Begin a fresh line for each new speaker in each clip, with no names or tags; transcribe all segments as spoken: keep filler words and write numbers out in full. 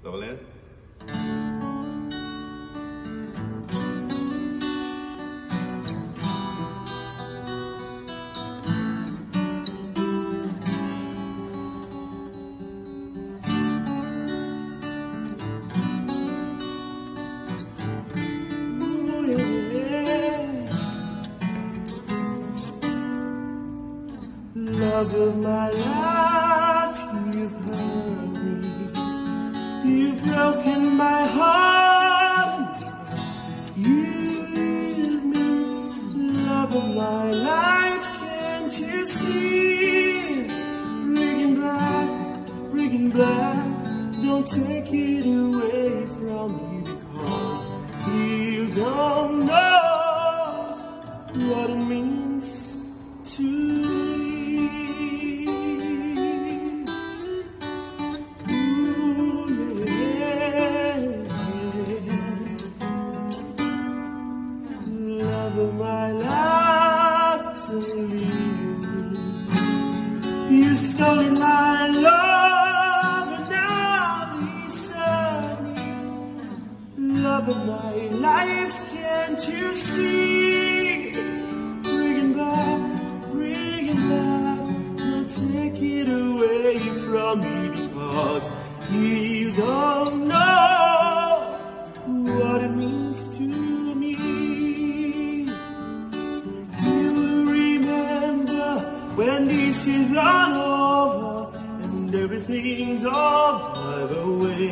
Todo lento.
Love of my life, you've hurt me, you've broken my heart, you've me, love of my life, can't you see, rigging black, rigging black, don't take it away from me because you don't know what it means to of my life to leave me. You stole my love and now desert me. Love of my life, can't you see? Bringing back, bringing back, don't take it away from me because you don't know what it means to me. When this is all over and everything's all by the way,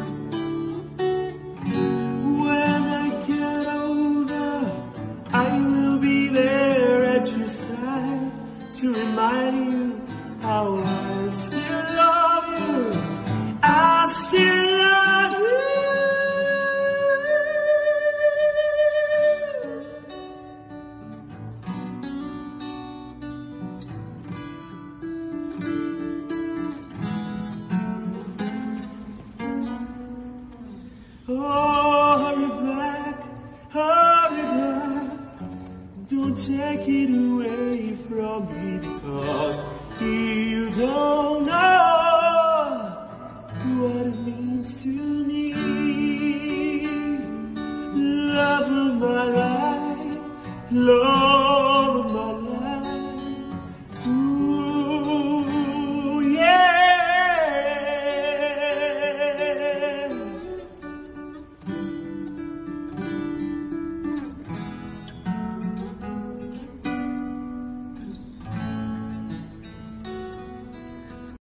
when I get older, I will be there at your side to remind you how I still love you. I still love you. Oh, hurry back, hurry back, don't take it away from me because